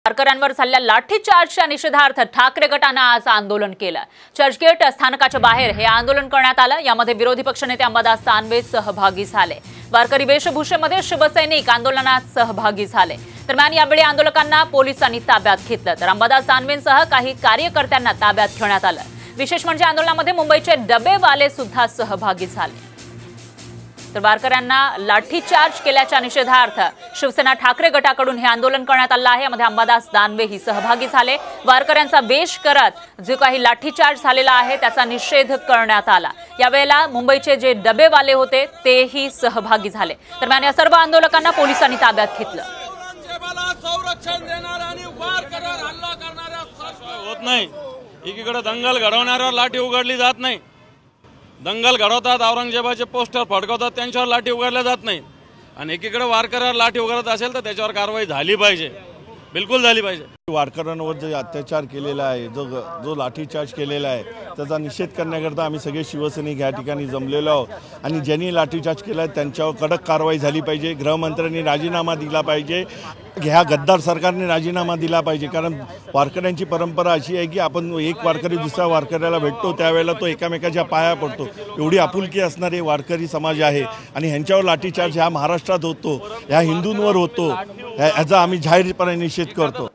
वारकऱ्यांवर झालेल्या लाठीचार्जच्या निषेधार्थ ठाकरे गटाने आज आंदोलन केलं। चर्चगेट स्थानकाच्या बाहेर हे आंदोलन करण्यात आलं। यामध्ये विरोधी पक्षनेते अंबादास दानवे सहभागी झाले। वारकरी वेशभूषेमध्ये शिवसैनिक आंदोलनात सहभागी झाले। दरम्यान यावेळी आंदोलकांना पोलिसांनी ताब्यात घेतलं तर अंबादास दानवेंसह काही कार्यकर्त्यांना ताब्यात घेण्यात आलं। विशेष म्हणजे आंदोलनामध्ये मुंबईचे डबेवाले सुद्धा सहभागी झाले। तर वारकऱ्यांना लाठीचार्ज केल्याच्या निषेधार्थ शिवसेना ठाकरे गटाकडून हे आंदोलन करण्यात आलं आहे। यामध्ये अंबादास दानवे ही सहभागी झाले। वारकऱ्यांचा वेश करत जो काही लाठीचार्ज झालेला आहे त्याचा निषेध करण्यात आला। यावेळेला मुंबईचे जे डबेवाले होते तेही सहभागी झाले। दरम्यान या सर्व आंदोलकांना पोलिसांनी ताब्यात घेतलं। संरक्षण देणाऱ्या आणि वारकऱ्यांवर हल्ला करणाऱ्या होत नाही। एकीकडे दंगल घडवणाऱ्यावर लाठी उघडली जात नाही। दंगल घडवतात, औरंगजेबाचे पोस्टर फडकवतात, त्यांच्यावर लाठी उघडल्या जात नाही। आणि एकीकडे वारकऱ्यावर लाठी उघडत असेल तर त्याच्यावर कारवाई झाली पाहिजे, बिलकुल झाली पाहिजे। वारकऱ्यांवर जे अत्याचार केलेला आहे, जो लाठीचार्ज केलेला आहे त्याचा निषेध करण्याकरता आम्ही सगळे शिवसैनिक या ठिकाणी जमलेलो आहोत। आणि ज्यांनी लाठीचार्ज केला त्यांच्यावर कडक कारवाई झाली पाहिजे। गृहमंत्र्यांनी राजीनामा दिला पाहिजे, ह्या गद्दार सरकारने राजीनामा दिला पाहिजे। कारण वारकऱ्यांची परंपरा अशी आहे की आपण एक वारकरी दुसऱ्या वारकऱ्याला भेटतो त्यावेळेला तो एकमेकाच्या पाया पडतो। एवढी आपुलकी असणारे वारकरी समाज आहे आणि ह्यांच्यावर लाठीचार्ज ह्या महाराष्ट्रात होतो, ह्या हिंदूंवर होतो, याचा आम्ही जाहीरपणे निषेध करतो।